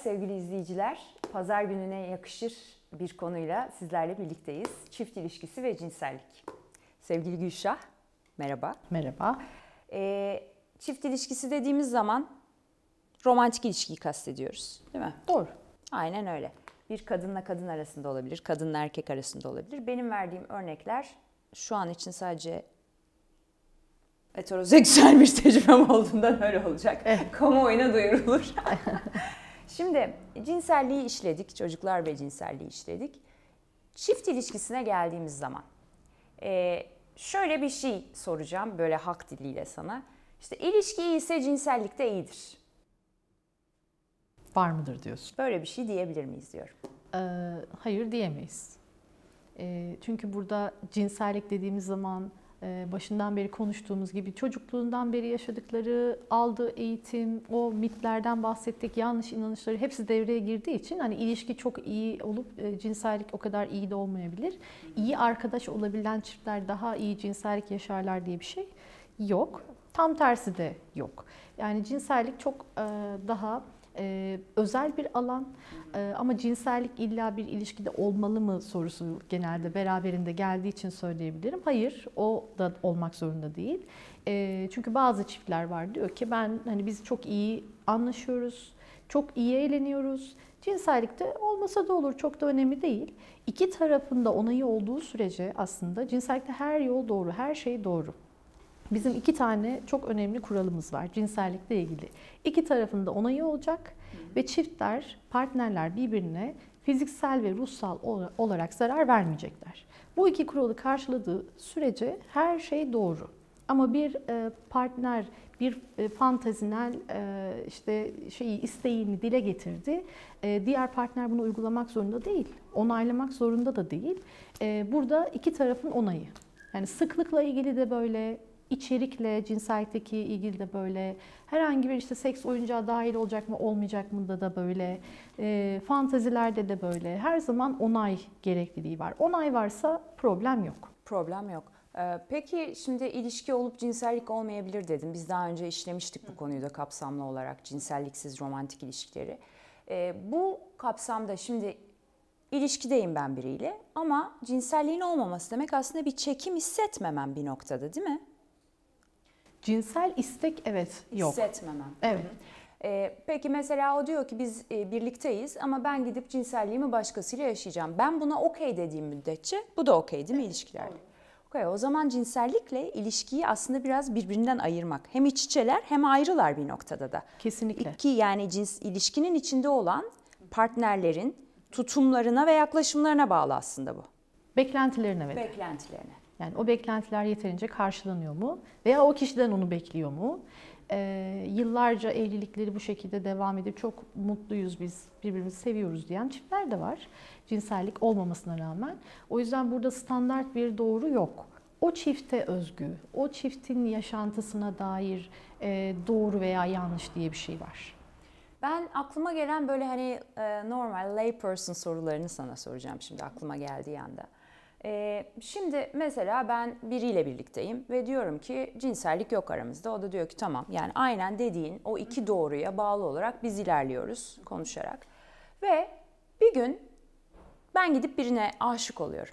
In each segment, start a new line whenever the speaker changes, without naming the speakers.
sevgili izleyiciler. Pazar gününe yakışır bir konuyla sizlerle birlikteyiz. Çift ilişkisi ve cinsellik. Sevgili Gülşah, merhaba.
Merhaba.
Çift ilişkisi dediğimiz zaman romantik ilişkiyi kastediyoruz, değil mi?
Doğru.
Aynen öyle. Bir kadınla kadın arasında olabilir, kadınla erkek arasında olabilir. Benim verdiğim örnekler şu an için sadece heteroseksüel bir tecrübem olduğundan öyle olacak.
Evet.
Kamuoyuna duyurulur. Şimdi cinselliği işledik, çocuklar ve cinselliği işledik. Çift ilişkisine geldiğimiz zaman şöyle bir şey soracağım böyle halk diliyle sana. İşte ilişki iyiyse cinsellik de iyidir.
Var mıdır diyorsun?
Böyle bir şey diyebilir miyiz diyorum.
Hayır diyemeyiz. Çünkü burada cinsellik dediğimiz zaman başından beri konuştuğumuz gibi çocukluğundan beri yaşadıkları, aldığı eğitim, o mitlerden bahsettik, yanlış inanışları hepsi devreye girdiği için hani ilişki çok iyi olup cinsellik o kadar iyi de olmayabilir. İyi arkadaş olabilen çiftler daha iyi cinsellik yaşarlar diye bir şey yok. Tam tersi de yok. Yani cinsellik çok daha özel bir alan ama cinsellik illa bir ilişkide olmalı mı sorusu genelde beraberinde geldiği için söyleyebilirim. Hayır, o da olmak zorunda değil. Çünkü bazı çiftler var diyor ki biz çok iyi anlaşıyoruz, çok iyi eğleniyoruz. Cinsellikte olmasa da olur, çok da önemli değil. İki tarafın da onayı olduğu sürece aslında cinsellikte her yol doğru, her şey doğru. Bizim 2 tane çok önemli kuralımız var cinsellikle ilgili. 2 tarafın da onayı olacak ve çiftler, partnerler birbirine fiziksel ve ruhsal olarak zarar vermeyecekler. Bu 2 kuralı karşıladığı sürece her şey doğru. Ama bir partner bir fantazinel isteğini dile getirdi. Diğer partner bunu uygulamak zorunda değil, onaylamak zorunda da değil. Burada 2 tarafın onayı. Yani sıklıkla ilgili de böyle, İçerikle, cinsellikteki ilgili de böyle, herhangi bir seks oyuncağı dahil olacak mı olmayacak mı da böyle, fantazilerde de böyle, her zaman onay gerekliliği var. Onay varsa problem yok.
Problem yok. Peki şimdi ilişki olup cinsellik olmayabilir dedim. Biz daha önce işlemiştik bu konuyu da kapsamlı olarak cinselliksiz romantik ilişkileri. Bu kapsamda şimdi ilişkideyim ben biriyle ama cinselliğin olmaması demek aslında bir çekim hissetmemem bir noktada, değil mi?
Cinsel istek evet yok.
Hissetmemem.
Evet.
Peki mesela o diyor ki biz birlikteyiz ama ben gidip cinselliğimi başkasıyla yaşayacağım. Ben buna okey dediğim müddetçe bu da okey değil mi ilişkilerde? Okay, o zaman cinsellikle ilişkiyi aslında biraz birbirinden ayırmak. Hem iç içeler hem ayrılar bir noktada da.
Kesinlikle.
Yani ilişkinin içinde olan partnerlerin tutumlarına ve yaklaşımlarına bağlı aslında bu.
Beklentilerine ve
Beklentilerine.
Yani o beklentiler yeterince karşılanıyor mu? Veya o kişiden onu bekliyor mu? Yıllarca evlilikleri bu şekilde devam edip çok mutluyuz biz, birbirimizi seviyoruz diyen çiftler de var. Cinsellik olmamasına rağmen. O yüzden burada standart bir doğru yok. O çifte özgü, o çiftin yaşantısına dair doğru veya yanlış diye bir şey var.
Ben aklıma gelen böyle normal layperson sorularını sana soracağım şimdi aklıma geldiği anda. Şimdi mesela ben biriyle birlikteyim ve diyorum ki cinsellik yok aramızda. O da diyor ki tamam, yani aynen dediğin o 2 doğruya bağlı olarak biz ilerliyoruz konuşarak. Ve bir gün ben gidip birine aşık oluyorum.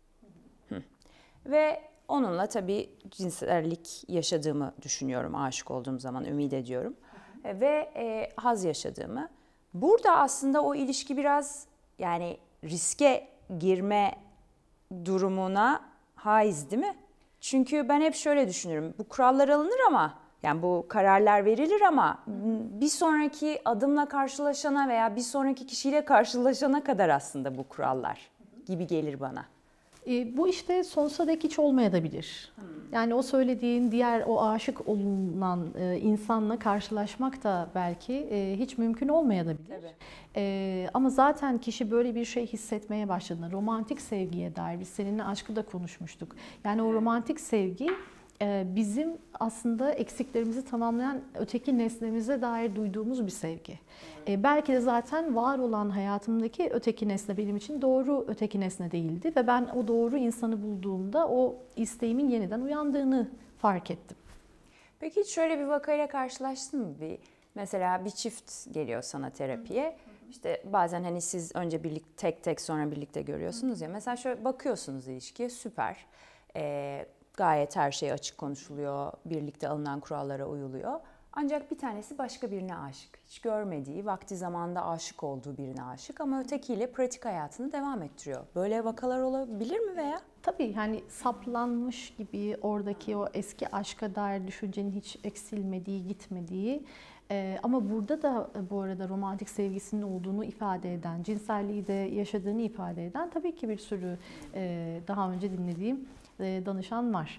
Ve onunla tabii cinsellik yaşadığımı düşünüyorum, aşık olduğum zaman ümit ediyorum. Ve haz yaşadığımı. Burada aslında o ilişki biraz yani riske girme durumuna haiz değil mi? Çünkü ben hep şöyle düşünürüm. Bu kurallar alınır ama yani bu kararlar verilir ama bir sonraki adımla karşılaşana veya bir sonraki kişiyle karşılaşana kadar aslında bu kurallar gibi gelir bana.
Bu işte sonsuza dek hiç olmayabilir. Yani o söylediğin diğer o aşık olunan insanla karşılaşmak da belki hiç mümkün olmayabilir. Ama zaten kişi böyle bir şey hissetmeye başladığında romantik sevgiye dair biz seninle aşkı da konuşmuştuk. Yani o romantik sevgi bizim aslında eksiklerimizi tamamlayan öteki nesnemize dair duyduğumuz bir sevgi. Belki de zaten var olan hayatımdaki öteki nesne benim için doğru öteki nesne değildi ve ben o doğru insanı bulduğumda o isteğimin yeniden uyandığını fark ettim.
Peki hiç şöyle bir vakayla karşılaştın mı? Mesela bir çift geliyor sana terapiye İşte bazen hani siz önce tek tek sonra birlikte görüyorsunuz ya. Mesela şöyle bakıyorsunuz ilişkiye, süper. Gayet her şey açık konuşuluyor, birlikte alınan kurallara uyuluyor. Ancak bir tanesi başka birine aşık. Hiç görmediği, vakti zamanında aşık olduğu birine aşık ama ötekiyle pratik hayatını devam ettiriyor. Böyle vakalar olabilir mi veya?
Tabii hani saplanmış gibi oradaki o eski aşka dair düşüncenin hiç eksilmediği, gitmediği ama burada da bu arada romantik sevgisinin olduğunu ifade eden, cinselliği de yaşadığını ifade eden tabii ki bir sürü daha önce dinlediğim danışan var.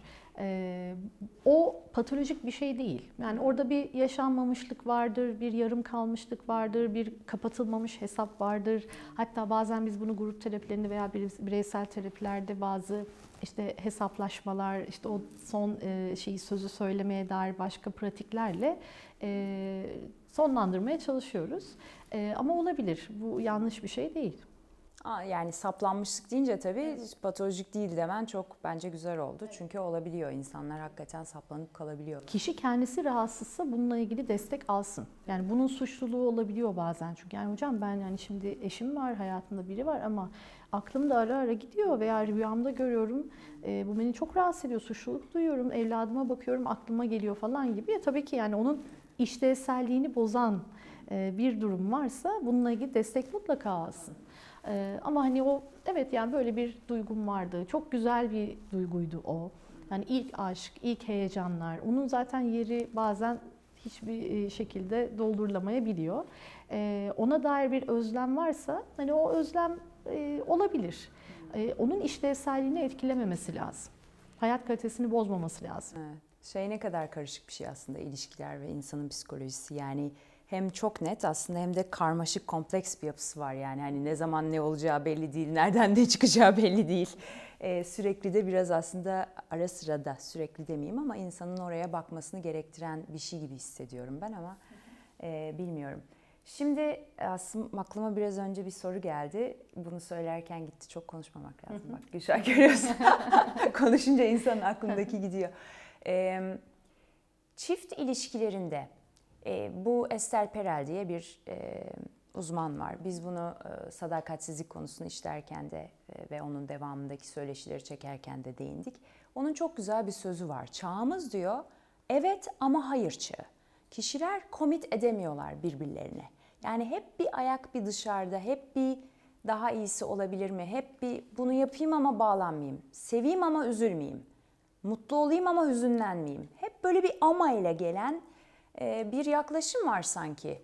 O patolojik bir şey değil. Yani orada bir yaşanmamışlık vardır, bir yarım kalmışlık vardır, bir kapatılmamış hesap vardır. Hatta bazen biz bunu grup terapilerinde veya bireysel terapilerde bazı işte hesaplaşmalar, işte o son sözü söylemeye dair başka pratiklerle sonlandırmaya çalışıyoruz. Ama olabilir. Bu yanlış bir şey değil.
Yani saplanmışlık deyince tabii patolojik değil demen çok bence güzel oldu. Çünkü olabiliyor. İnsanlar hakikaten saplanıp kalabiliyor.
Kişi kendisi rahatsızsa bununla ilgili destek alsın. Yani bunun suçluluğu olabiliyor bazen. Çünkü yani hocam ben yani şimdi eşim var, hayatımda biri var ama aklımda ara ara gidiyor veya rüyamda görüyorum. Bu beni çok rahatsız ediyor, suçluluk duyuyorum, evladıma bakıyorum, aklıma geliyor falan gibi. Tabii ki yani onun işlevselliğini bozan bir durum varsa bununla ilgili destek mutlaka alsın. Ama hani o evet yani böyle bir duygum vardı. Çok güzel bir duyguydu o. Yani ilk aşk, ilk heyecanlar. Onun zaten yeri bazen hiçbir şekilde doldurulamayabiliyor. Ona dair bir özlem varsa hani o özlem olabilir. Onun işlevselliğini etkilememesi lazım. Hayat kalitesini bozmaması lazım.
Evet. Ne kadar karışık bir şey aslında ilişkiler ve insanın psikolojisi. Yani hem çok net aslında hem de karmaşık, kompleks bir yapısı var. Yani hani ne zaman ne olacağı belli değil, nereden ne çıkacağı belli değil. Sürekli de biraz aslında ara sıra da sürekli demeyeyim ama insanın oraya bakmasını gerektiren bir şey gibi hissediyorum ben ama bilmiyorum. Şimdi aslında aklıma biraz önce bir soru geldi. Bunu söylerken gitti. Çok konuşmamak lazım. Bak Gülşah görüyorsun. Konuşunca insanın aklındaki gidiyor. Çift ilişkilerinde bu Esther Perel diye bir uzman var. Biz bunu sadakatsizlik konusunu işlerken de ve onun devamındaki söyleşileri çekerken de değindik. Onun çok güzel bir sözü var. Çağımız diyor, evet ama hayır çağı. Kişiler commit edemiyorlar birbirlerine. Yani hep bir ayak bir dışarıda, hep bir daha iyisi olabilir mi? Hep bir bunu yapayım ama bağlanmayayım. Seveyim ama üzülmeyeyim. Mutlu olayım ama hüzünlenmeyeyim. Hep böyle bir ama ile gelen bir yaklaşım var sanki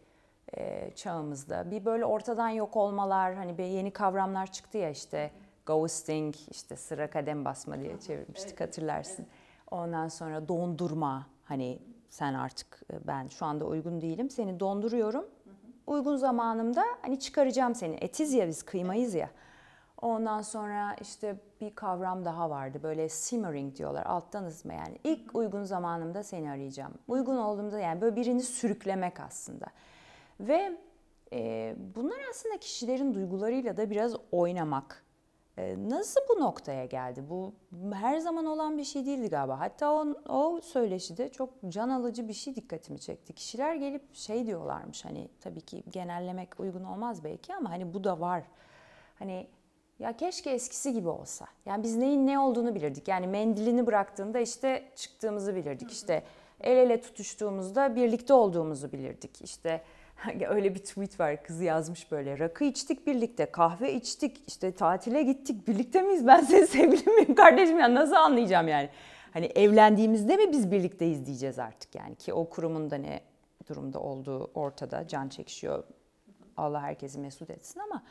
çağımızda. Bir böyle ortadan yok olmalar, hani bir yeni kavramlar çıktı ya işte ghosting, işte sıra kadem basma diye çevirmiştik hatırlarsın. Ondan sonra dondurma, hani sen artık ben şu anda uygun değilim, seni donduruyorum. Uygun zamanımda hani çıkaracağım seni. Etiz ya biz, kıymayız ya. Ondan sonra işte bir kavram daha vardı. Böyle simmering diyorlar. Alttan ısıtma yani. İlk uygun zamanımda seni arayacağım. Uygun olduğumda yani böyle birini sürüklemek aslında. Ve bunlar aslında kişilerin duygularıyla da biraz oynamak. Nasıl bu noktaya geldi? Bu her zaman olan bir şey değildi galiba. Hatta o söyleşide çok can alıcı bir şey dikkatimi çekti. Kişiler gelip şey diyorlarmış, hani tabii ki genellemek uygun olmaz belki ama hani bu da var. Hani ya keşke eskisi gibi olsa. Yani biz neyin ne olduğunu bilirdik. Yani mendilini bıraktığında işte çıktığımızı bilirdik. İşte el ele tutuştuğumuzda birlikte olduğumuzu bilirdik. İşte öyle bir tweet var, kızı yazmış böyle. Rakı içtik birlikte, kahve içtik, işte tatile gittik. Birlikte miyiz? Ben senin sevgilim miyim, kardeşim ya, nasıl anlayacağım yani? Hani evlendiğimizde mi biz birlikteyiz diyeceğiz artık yani. Ki o kurumun da ne durumda olduğu ortada, can çekişiyor. Allah herkesi mesut etsin ama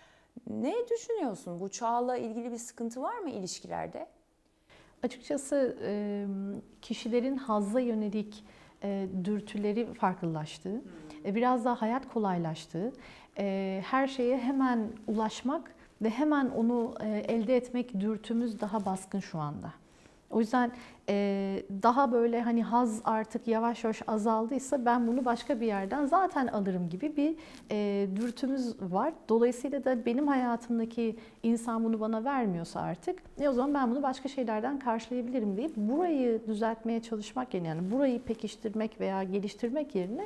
ne düşünüyorsun? Bu çağla ilgili bir sıkıntı var mı ilişkilerde?
Açıkçası kişilerin hazza yönelik dürtüleri farklılaştı. Biraz daha hayat kolaylaştı. Her şeye hemen ulaşmak ve hemen onu elde etmek dürtümüz daha baskın şu anda. O yüzden daha böyle hani haz artık yavaş yavaş azaldıysa ben bunu başka bir yerden zaten alırım gibi bir dürtümüz var. Dolayısıyla da benim hayatımdaki insan bunu bana vermiyorsa artık o zaman ben bunu başka şeylerden karşılayabilirim deyip burayı düzeltmeye çalışmak yerine, yani burayı pekiştirmek veya geliştirmek yerine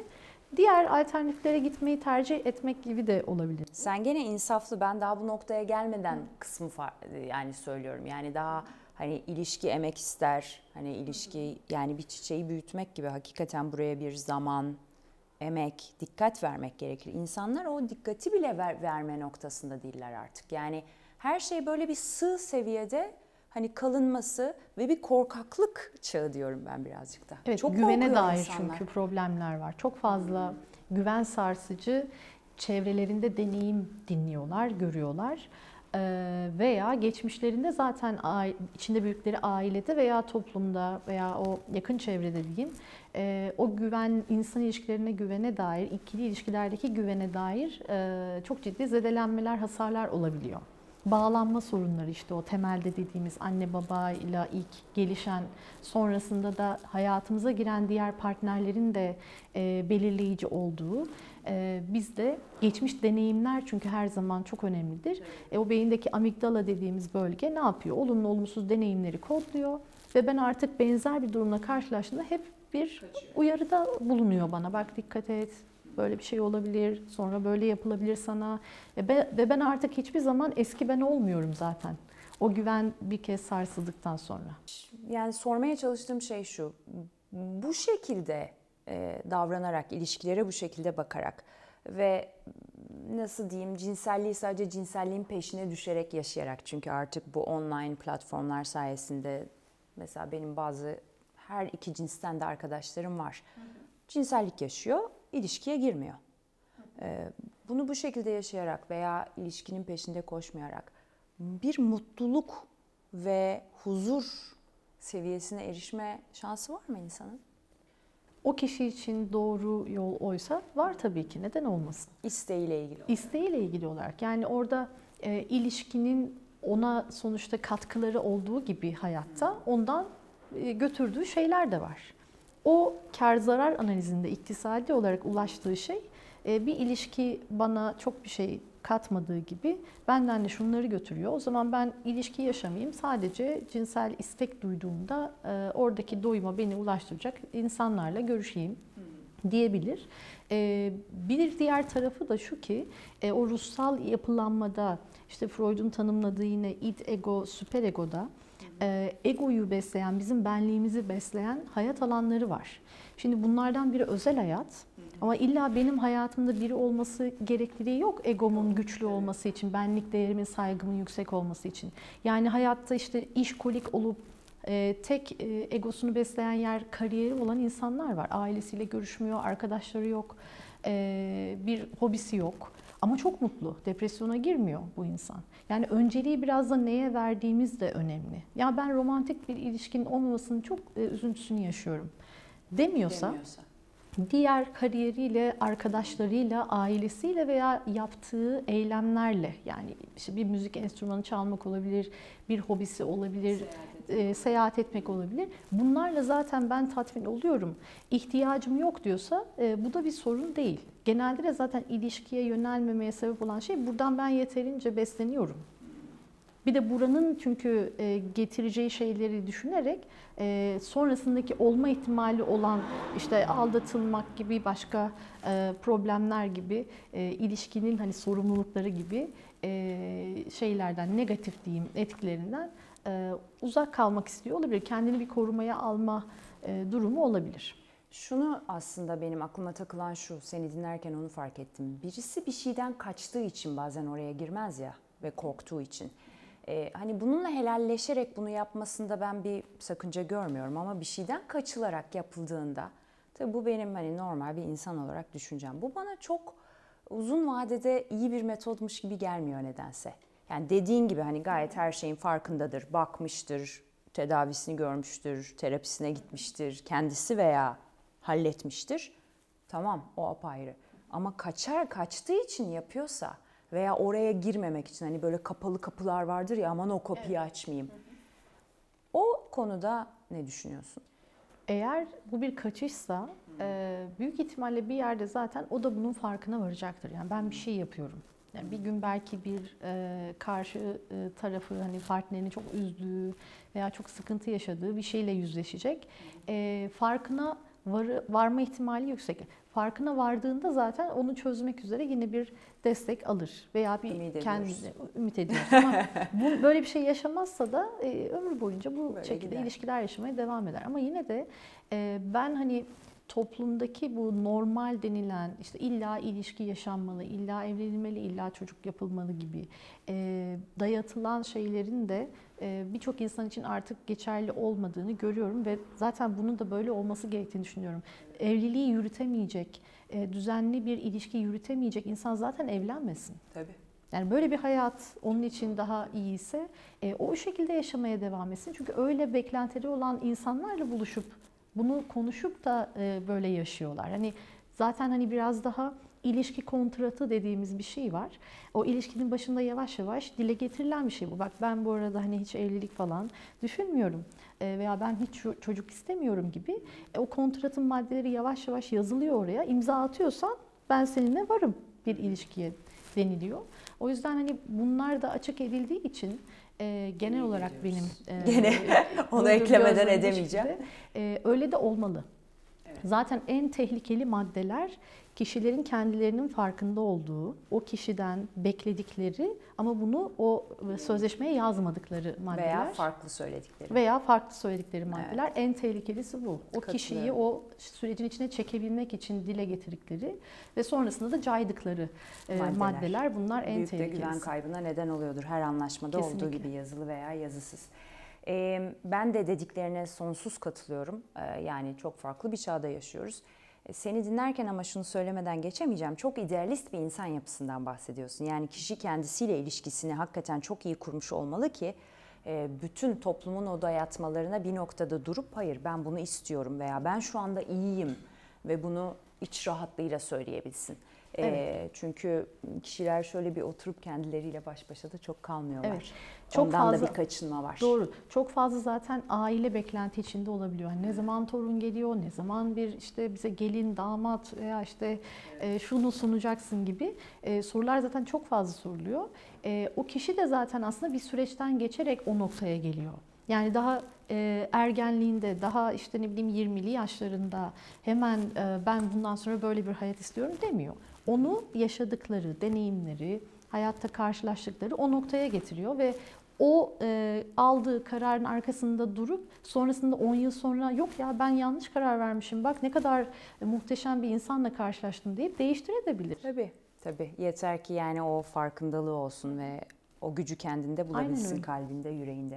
diğer alternatiflere gitmeyi tercih etmek gibi de olabilir.
Sen gene insaflı, ben daha bu noktaya gelmeden kısmı yani söylüyorum. Yani daha hani ilişki emek ister. Hani ilişki yani bir çiçeği büyütmek gibi, hakikaten buraya bir zaman, emek, dikkat vermek gerekir. İnsanlar o dikkati bile verme noktasında değiller artık. Yani her şey böyle bir sığ seviyede hani kalınması ve bir korkaklık çağı diyorum ben birazcık da.
Evet,
Çok
güvene dair
insanlar.
çünkü problemler var. Çok fazla güven sarsıcı çevrelerinde deneyim dinliyorlar, görüyorlar. Veya geçmişlerinde zaten içinde büyükleri ailede veya toplumda veya o yakın çevrede diyeyim, o güven, insan ilişkilerine güvene dair, ikili ilişkilerdeki güvene dair çok ciddi zedelenmeler, hasarlar olabiliyor. Bağlanma sorunları, işte o temelde dediğimiz anne babayla ilk gelişen, sonrasında da hayatımıza giren diğer partnerlerin de belirleyici olduğu, bizde geçmiş deneyimler çünkü her zaman çok önemlidir. O beyindeki amigdala dediğimiz bölge ne yapıyor? Olumlu olumsuz deneyimleri kodluyor ve ben artık benzer bir durumla karşılaştığımda hep bir uyarıda bulunuyor bana. Bak dikkat et, böyle bir şey olabilir, sonra böyle yapılabilir sana. Ve ben artık hiçbir zaman eski ben olmuyorum zaten. O güven bir kez sarsıldıktan sonra.
Yani sormaya çalıştığım şey şu: bu şekilde davranarak, ilişkilere bu şekilde bakarak ve nasıl diyeyim, cinselliği sadece cinselliğin peşine düşerek yaşayarak, çünkü artık bu online platformlar sayesinde mesela benim bazı her iki cinsten de arkadaşlarım var. Cinsellik yaşıyor, ilişkiye girmiyor. Bunu bu şekilde yaşayarak veya ilişkinin peşinde koşmayarak bir mutluluk ve huzur seviyesine erişme şansı var mı insanın?
O kişi için doğru yol oysa var tabii ki. Neden olmasın?
İsteğiyle ilgili olarak.
İsteğiyle ilgili olarak. Yani orada ilişkinin ona sonuçta katkıları olduğu gibi hayatta ondan götürdüğü şeyler de var. O kar zarar analizinde iktisadi olarak ulaştığı şey, bir ilişki bana çok bir şey katmadığı gibi benden de şunları götürüyor. O zaman ben ilişki yaşamayayım, sadece cinsel istek duyduğumda oradaki doyuma beni ulaştıracak insanlarla görüşeyim diyebilir. Bir diğer tarafı da şu ki, o ruhsal yapılanmada, işte Freud'un tanımladığı yine id, ego, süperegoda egoyu besleyen, bizim benliğimizi besleyen hayat alanları var. Şimdi bunlardan biri özel hayat. Ama illa benim hayatımda biri olması gerekliliği yok egomun güçlü olması için, benlik değerimin, saygımın yüksek olması için. Yani hayatta işte işkolik olup tek egosunu besleyen yer kariyeri olan insanlar var. Ailesiyle görüşmüyor, arkadaşları yok, bir hobisi yok. Ama çok mutlu, depresyona girmiyor bu insan. Yani önceliği biraz da neye verdiğimiz de önemli. Ya ben romantik bir ilişkinin olmamasının çok üzüntüsünü yaşıyorum demiyorsa, diğer kariyeriyle, arkadaşlarıyla, ailesiyle veya yaptığı eylemlerle, yani işte bir müzik enstrümanı çalmak olabilir, bir hobisi olabilir, seyahat etmek olabilir. Bunlarla zaten ben tatmin oluyorum, ihtiyacım yok diyorsa bu da bir sorun değil. Genelde de zaten ilişkiye yönelmemeye sebep olan şey, buradan ben yeterince besleniyorum. Bir de buranın çünkü getireceği şeyleri düşünerek sonrasındaki olma ihtimali olan işte aldatılmak gibi başka problemler gibi, ilişkinin hani sorumlulukları gibi şeylerden, negatif diyeyim etkilerinden uzak kalmak istiyor olabilir. Kendini bir korumaya alma durumu olabilir.
Şunu aslında benim aklıma takılan şu, seni dinlerken onu fark ettim. Birisi bir şeyden kaçtığı için bazen oraya girmez ya ve korktuğu için. Hani bununla helalleşerek bunu yapmasında ben bir sakınca görmüyorum, ama bir şeyden kaçılarak yapıldığında, tabii bu benim hani normal bir insan olarak düşüncem. Bu bana çok uzun vadede iyi bir metodmuş gibi gelmiyor nedense. Yani dediğin gibi hani gayet her şeyin farkındadır, bakmıştır, tedavisini görmüştür, terapisine gitmiştir, kendisi veya halletmiştir. Tamam, o apayrı. Ama kaçtığı için yapıyorsa veya oraya girmemek için, hani böyle kapalı kapılar vardır ya, aman o kapıyı açmayayım. O konuda ne düşünüyorsun?
Eğer bu bir kaçışsa büyük ihtimalle bir yerde zaten o da bunun farkına varacaktır. Yani ben bir şey yapıyorum. Yani bir gün belki bir karşı tarafı, hani partnerini çok üzdüğü veya çok sıkıntı yaşadığı bir şeyle yüzleşecek. Farkına varma ihtimali yüksek. Farkına vardığında zaten onu çözmek üzere yine bir destek alır veya bir kendini ümit ediyoruz. Ama böyle bir şey yaşamazsa da ömür boyunca bu böyle şekilde gider. İlişkiler yaşamaya devam eder. Ama yine de ben hani toplumdaki bu normal denilen işte illa ilişki yaşanmalı, illa evlenilmeli, illa çocuk yapılmalı gibi dayatılan şeylerin de birçok insan için artık geçerli olmadığını görüyorum ve zaten bunun da böyle olması gerektiğini düşünüyorum. Evliliği yürütemeyecek, düzenli bir ilişki yürütemeyecek insan zaten evlenmesin.
Tabii.
Yani böyle bir hayat onun için daha iyiyse o şekilde yaşamaya devam etsin. Çünkü öyle beklentileri olan insanlarla buluşup bunu konuşup da böyle yaşıyorlar. Hani zaten hani biraz daha ilişki kontratı dediğimiz bir şey var. O ilişkinin başında yavaş yavaş dile getirilen bir şey bu. Bak ben bu arada hani hiç evlilik falan düşünmüyorum veya ben hiç çocuk istemiyorum gibi. O kontratın maddeleri yavaş yavaş yazılıyor oraya. İmza atıyorsan ben seninle varım bir ilişkiye deniliyor. O yüzden hani bunlar da açık edildiği için genel olarak benim
gene onu eklemeden edemeyeceğim.
Öyle de olmalı. Evet. Zaten en tehlikeli maddeler kişilerin kendilerinin farkında olduğu, o kişiden bekledikleri ama bunu o sözleşmeye yazmadıkları maddeler. Veya farklı söyledikleri maddeler. Evet. En tehlikelisi bu. O kişiyi o sürecin içine çekebilmek için dile getirdikleri ve sonrasında da caydıkları maddeler. Bunlar en tehlikelisi.
Büyük de güven kaybına neden oluyordur her anlaşmada kesinlikle olduğu gibi yazılı veya yazısız. Ben de dediklerine sonsuz katılıyorum. Yani çok farklı bir çağda yaşıyoruz. Seni dinlerken ama şunu söylemeden geçemeyeceğim. Çok idealist bir insan yapısından bahsediyorsun. Yani kişi kendisiyle ilişkisini hakikaten çok iyi kurmuş olmalı ki bütün toplumun o dayatmalarına bir noktada durup hayır ben bunu istiyorum veya ben şu anda iyiyim ve bunu iç rahatlığıyla söyleyebilsin. Evet. Çünkü kişiler şöyle bir oturup kendileriyle baş başa da çok kalmıyorlar. Evet. Çok ondan fazla, da bir kaçınma var.
Doğru. Çok fazla zaten aile beklenti içinde olabiliyor. Yani ne zaman torun geliyor, ne zaman bir işte bize gelin, damat veya işte şunu sunacaksın gibi sorular zaten çok fazla soruluyor. O kişi de zaten aslında bir süreçten geçerek o noktaya geliyor. Yani daha ergenliğinde, daha işte ne bileyim 20'li yaşlarında hemen ben bundan sonra böyle bir hayat istiyorum demiyor. Onu yaşadıkları, deneyimleri, hayatta karşılaştıkları o noktaya getiriyor ve o aldığı kararın arkasında durup sonrasında 10 yıl sonra yok ya ben yanlış karar vermişim bak ne kadar muhteşem bir insanla karşılaştım deyip değiştirebilir.
Tabii. Yeter ki yani o farkındalığı olsun ve o gücü kendinde bulabilsin kalbinde, yüreğinde.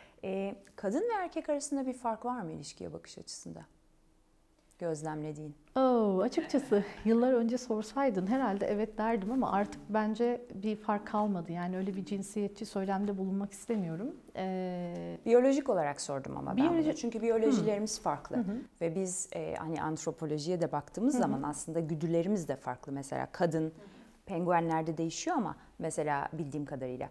Kadın ve erkek arasında bir fark var mı ilişkiye bakış açısında? Gözlemlediğin.
Açıkçası yıllar önce sorsaydın herhalde evet derdim ama artık bence bir fark kalmadı. Yani öyle bir cinsiyetçi söylemde bulunmak istemiyorum.
Biyolojik olarak sordum ama ben bunu. Çünkü biyolojilerimiz farklı. Ve biz hani antropolojiye de baktığımız zaman aslında güdülerimiz de farklı. Mesela kadın penguenlerde değişiyor ama mesela bildiğim kadarıyla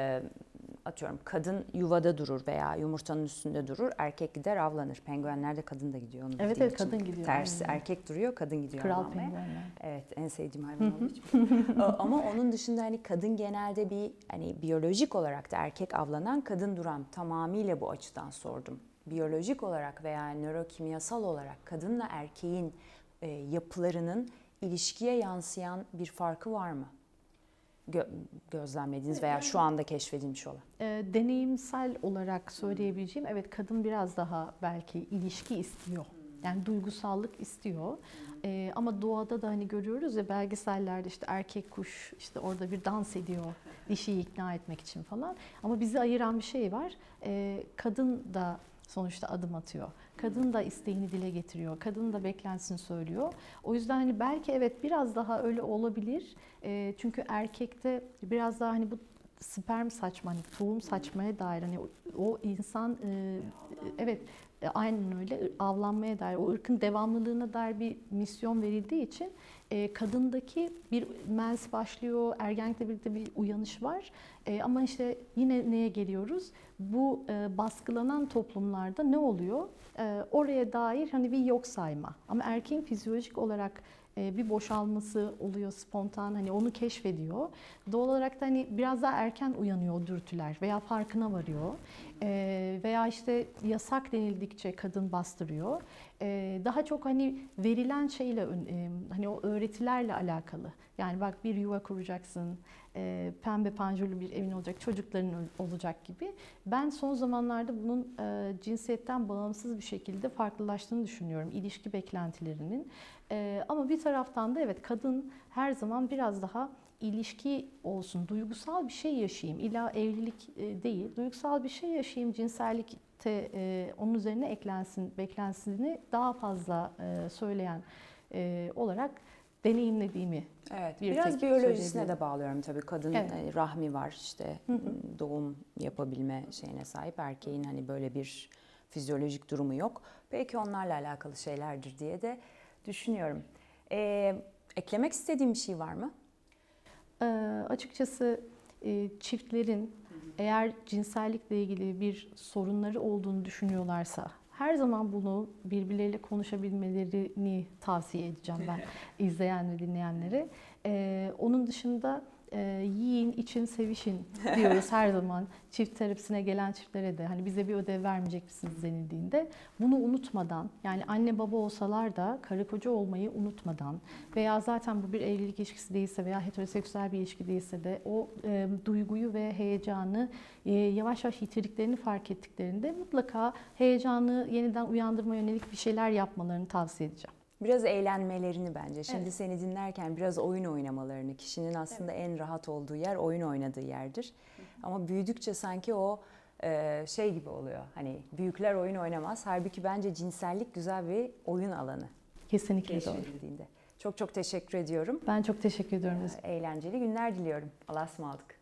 atıyorum kadın yuvada durur veya yumurtanın üstünde durur. Erkek gider avlanır. Penguenlerde kadın da gidiyor. Onu
evet kadın gidiyor.
Tersi erkek duruyor, kadın gidiyor
Kral
avlanmaya.
penguenler.
Evet, en sevdiğim hayvan olduğu için. Ama onun dışında hani kadın genelde bir hani biyolojik olarak da erkek avlanan, kadın duran. Tamamıyla bu açıdan sordum. Biyolojik olarak veya nörokimyasal olarak kadınla erkeğin yapılarının ilişkiye yansıyan bir farkı var mı? Gözlemlediğiniz veya şu anda keşfedilmiş olan?
Deneyimsel olarak söyleyebileceğim evet kadın biraz daha belki ilişki istiyor. Yani duygusallık istiyor. Ama doğada da hani görüyoruz ya belgesellerde işte erkek kuş işte orada bir dans ediyor dişiyi ikna etmek için falan. Ama bizi ayıran bir şey var. Kadın da sonuçta adım atıyor. Kadın da isteğini dile getiriyor. Kadın da beklentisini söylüyor. O yüzden hani belki evet biraz daha öyle olabilir. Çünkü erkekte biraz daha hani bu sperm saçma, hani tohum saçmaya dair hani o insan evet aynen öyle avlanmaya dair, o ırkın devamlılığına dair bir misyon verildiği için kadındaki bir mens başlıyor, ergenlikle birlikte bir uyanış var. Ama işte yine neye geliyoruz? Bu baskılanan toplumlarda ne oluyor? Oraya dair hani bir yok sayma. Ama erkeğin fizyolojik olarak bir boşalması oluyor spontan, hani onu keşfediyor. Doğal olarak da hani biraz daha erken uyanıyor o dürtüler veya farkına varıyor. Veya işte yasak denildikçe kadın bastırıyor. Daha çok hani verilen şeyle, hani o öğretilerle alakalı. Yani bak, bir yuva kuracaksın, pembe panjurlu bir evin olacak, çocukların olacak gibi. Ben son zamanlarda bunun cinsiyetten bağımsız bir şekilde farklılaştığını düşünüyorum, ilişki beklentilerinin. Ama bir taraftan da evet, kadın her zaman biraz daha ilişki olsun, duygusal bir şey yaşayayım. İlla evlilik değil, duygusal bir şey yaşayayım, cinsellikte onun üzerine eklensin beklentisini daha fazla söyleyen olarak deneyimlediğimi
Evet,
bir
biraz
tek
biyolojisine
söyleyebilirim.
de bağlıyorum tabii. Kadın
Evet.
rahmi var, işte doğum yapabilme şeyine sahip. Erkeğin hani böyle bir fizyolojik durumu yok. Belki onlarla alakalı şeylerdir diye de düşünüyorum. Eklemek istediğim bir şey var mı?
Açıkçası çiftlerin eğer cinsellikle ilgili bir sorunları olduğunu düşünüyorlarsa her zaman bunu birbirleriyle konuşabilmelerini tavsiye edeceğim ben izleyen ve dinleyenlere. Onun dışında yiyin, için, sevişin diyoruz her zaman çift terapisine gelen çiftlere de, hani bize bir ödev vermeyecek misiniz denildiğinde, bunu unutmadan, yani anne baba olsalar da karı koca olmayı unutmadan veya zaten bu bir evlilik ilişkisi değilse veya heteroseksüel bir ilişki değilse de o duyguyu ve heyecanı yavaş yavaş yitirdiklerini fark ettiklerinde mutlaka heyecanı yeniden uyandırma yönelik bir şeyler yapmalarını tavsiye edeceğim.
Biraz eğlenmelerini bence. Şimdi
Evet.
seni dinlerken biraz oyun oynamalarını, kişinin aslında en rahat olduğu yer oyun oynadığı yerdir. Ama büyüdükçe sanki o şey gibi oluyor. Hani büyükler oyun oynamaz. Halbuki bence cinsellik güzel bir oyun alanı
Kesinlikle doğru.
keşfedildiğinde. Çok çok teşekkür ediyorum.
Ben çok teşekkür ediyorum.
Eğlenceli günler diliyorum. Allah'a ısmarladık.